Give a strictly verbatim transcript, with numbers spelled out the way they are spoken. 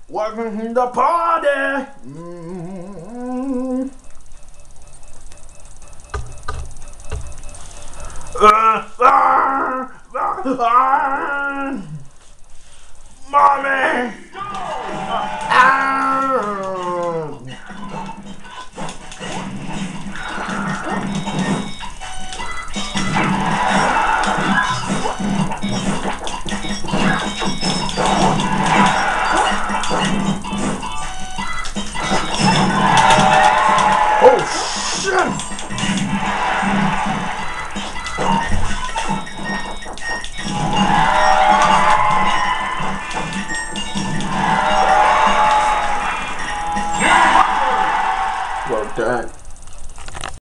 Welcome to the party. Mm. Uh, ah, ah, ah. Mommy.